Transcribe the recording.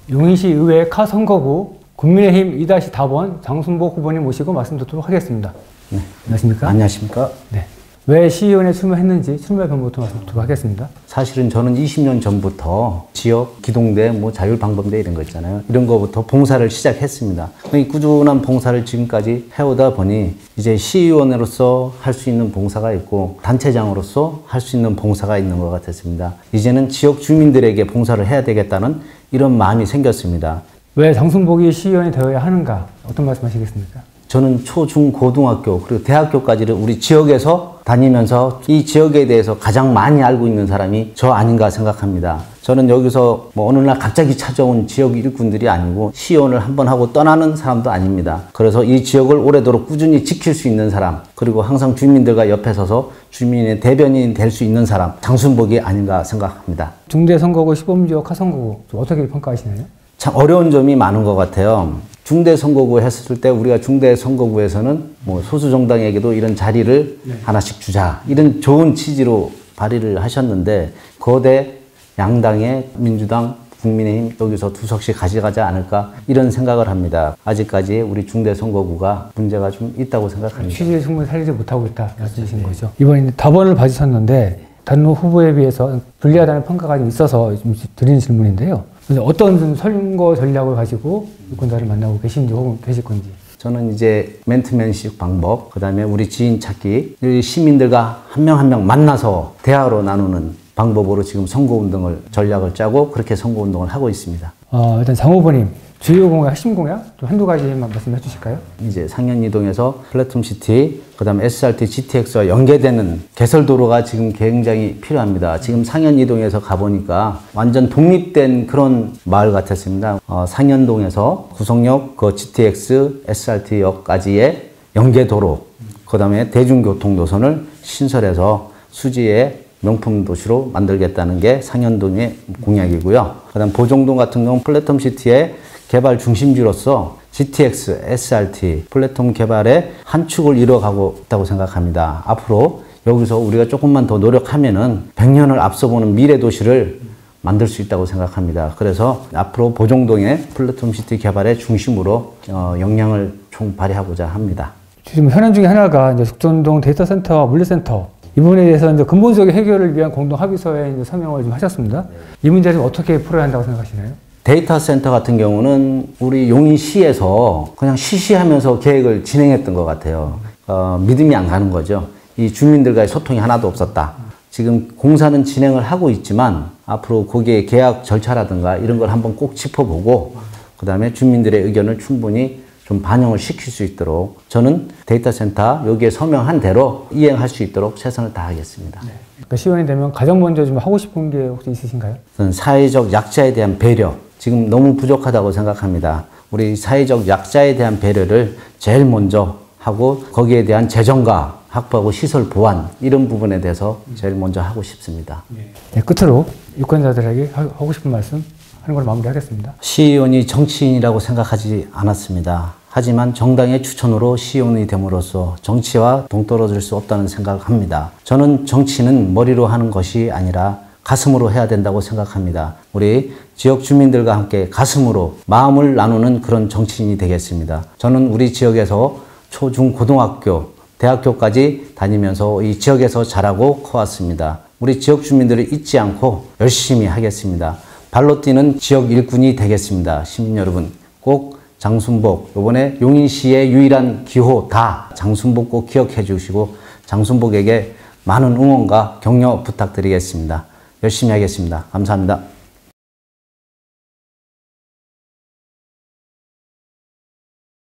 용인시 의회 카 선거구 국민의힘 2-4번 장순복 후보님 모시고 말씀 듣도록 하겠습니다. 네. 안녕하십니까? 안녕하십니까? 네. 왜 시의원에 출마했는지 출마 변부터 말씀 듣도록 하겠습니다. 사실은 저는 20년 전부터 지역 기동대, 자율방범대 이런 거 있잖아요. 이런 거부터 봉사를 시작했습니다. 이 꾸준한 봉사를 지금까지 해오다 보니 이제 시의원으로서 할 수 있는 봉사가 있고 단체장으로서 할 수 있는 봉사가 있는 것 같았습니다. 이제는 지역 주민들에게 봉사를 해야 되겠다는 이런 마음이 생겼습니다. 왜 장순복이 시의원이 되어야 하는가? 어떤 말씀 하시겠습니까? 저는 초, 중, 고등학교 그리고 대학교까지를 우리 지역에서 다니면서 이 지역에 대해서 가장 많이 알고 있는 사람이 저 아닌가 생각합니다. 저는 여기서 어느 날 갑자기 찾아온 지역 일꾼들이 아니고 시의원을 한번 하고 떠나는 사람도 아닙니다. 그래서 이 지역을 오래도록 꾸준히 지킬 수 있는 사람, 그리고 항상 주민들과 옆에 서서 주민의 대변인이 될 수 있는 사람, 장순복이 아닌가 생각합니다. 중대선거구, 시범지역 카선거구 어떻게 평가하시나요? 참 어려운 점이 많은 것 같아요. 중대선거구 했을 때 우리가 중대선거구에서는 소수정당에게도 이런 자리를 하나씩 주자, 이런 좋은 취지로 발의를 하셨는데 거대 양당의 민주당, 국민의힘 여기서 2석씩 가져가지 않을까 이런 생각을 합니다. 아직까지 우리 중대선거구가 문제가 좀 있다고 생각합니다. 취지를 충분히 살리지 못하고 있다 말씀이신 거죠. 이번에 답변을 받으셨는데 다른 후보에 비해서 불리하다는 평가가 좀 있어서 좀 드리는 질문인데요. 어떤 선거 전략을 가지고 유권자를 만나고 계신지 혹은 계실 건지. 저는 이제 맨투맨식 방법, 그 다음에 우리 지인 찾기, 시민들과 한 명 한 명 만나서 대화로 나누는 방법으로 지금 선거운동을 전략을 짜고 그렇게 선거운동을 하고 있습니다. 일단 장 후보님, 주요 공약, 핵심 공약 좀 한두 가지만 말씀해 주실까요? 이제 상현이동에서 플랫폼시티, 그 다음에 SRT, GTX와 연계되는 개설도로가 지금 굉장히 필요합니다. 지금 상현이동에서 가보니까 완전 독립된 그런 마을 같았습니다. 상현동에서 구성역, GTX, SRT역까지의 연계도로, 그 다음에 대중교통 노선을 신설해서 수지의 명품 도시로 만들겠다는 게 상현동의 공약이고요. 그 다음 보정동 같은 경우는 플랫폼시티의 개발 중심지로서 GTX, SRT, 플랫폼 개발의 한 축을 이뤄가고 있다고 생각합니다. 앞으로 여기서 우리가 조금만 더 노력하면은 100년을 앞서보는 미래 도시를 만들 수 있다고 생각합니다. 그래서 앞으로 보정동의 플랫폼시티 개발의 중심으로 역량을 총 발휘하고자 합니다. 지금 현안 중에 하나가 이제 숙전동 데이터센터와 물류센터 이 부분에 대해서 이제 근본적인 해결을 위한 공동 합의서에 이제 서명을 좀 하셨습니다. 이 문제를 어떻게 풀어야 한다고 생각하시나요? 데이터 센터 같은 경우는 우리 용인시에서 그냥 시시하면서 계획을 진행했던 것 같아요. 믿음이 안 가는 거죠. 이 주민들과의 소통이 하나도 없었다. 지금 공사는 진행을 하고 있지만 앞으로 거기에 계약 절차라든가 이런 걸 한번 꼭 짚어보고 그 다음에 주민들의 의견을 충분히 좀 반영을 시킬 수 있도록 저는 데이터 센터 여기에 서명한 대로 이행할 수 있도록 최선을 다하겠습니다. 네. 그러니까 시의원이 되면 가장 먼저 좀 하고 싶은 게 혹시 있으신가요? 저는 사회적 약자에 대한 배려, 지금 너무 부족하다고 생각합니다. 우리 사회적 약자에 대한 배려를 제일 먼저 하고 거기에 대한 재정과 확보하고 시설 보완 이런 부분에 대해서 제일 먼저 하고 싶습니다. 네, 끝으로 유권자들에게 하고 싶은 말씀 하는 걸 마무리하겠습니다. 시의원이 정치인이라고 생각하지 않았습니다. 하지만 정당의 추천으로 시의원이 됨으로써 정치와 동떨어질 수 없다는 생각을 합니다. 저는 정치는 머리로 하는 것이 아니라 가슴으로 해야 된다고 생각합니다. 우리 지역 주민들과 함께 가슴으로 마음을 나누는 그런 정치인이 되겠습니다. 저는 우리 지역에서 초, 중, 고등학교, 대학교까지 다니면서 이 지역에서 자라고 커왔습니다. 우리 지역 주민들을 잊지 않고 열심히 하겠습니다. 발로 뛰는 지역 일꾼이 되겠습니다. 시민 여러분, 꼭 장순복, 이번에 용인시의 유일한 기호 장순복 꼭 기억해 주시고 장순복에게 많은 응원과 격려 부탁드리겠습니다. 열심히 하겠습니다. 감사합니다.